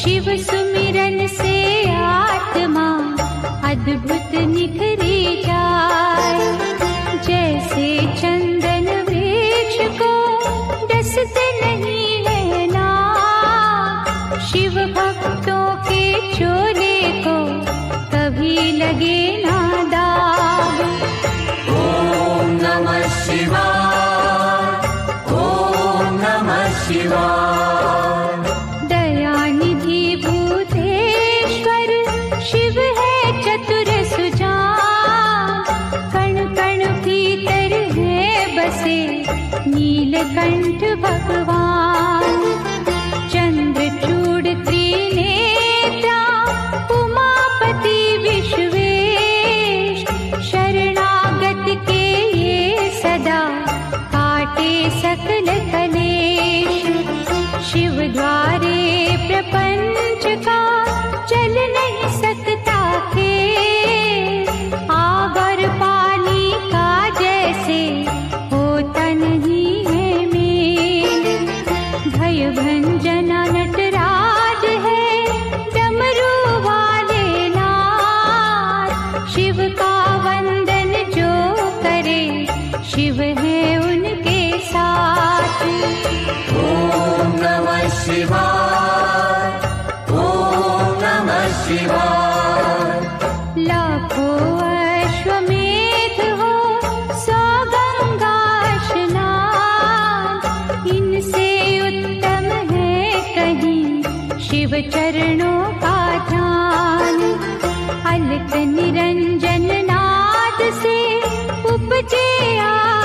शिव सुमिरन से आत्मा अद्भुत निखरी जाए। जैसे चंदन वृक्ष को डसते नहीं है ना, शिव भक्तों के चोले को कभी लगे ना दाग। ओम नमः शिवाय, ओम नमः शिवाय। दयानिधि भूतेश्वर शिव है चतुर सुजान, कण कण भीतर है बसे नीलकंठ भगवान। चंद्रचूड़ त्रिनेत्रा उमापति विश्वेश, शरणागत के ये सदा काटे सकल कलेश। शिव द्वारे प्रपंच का चल नहीं सकता खेल, आग और पानी का जैसे होता नहीं है मेल। भय भंजना नटराज है डमरू वाले नाथ, शिव का वंदन जो करे शिव है उनके साथ। ओम नमः शिवाय, ओम नमः शिवाय। लाखों अश्वमेध हो 100 गंगा स्नान, इनसे उत्तम है कहीं शिव चरणों का ध्यान। अलख निरंजन नाद से उपजे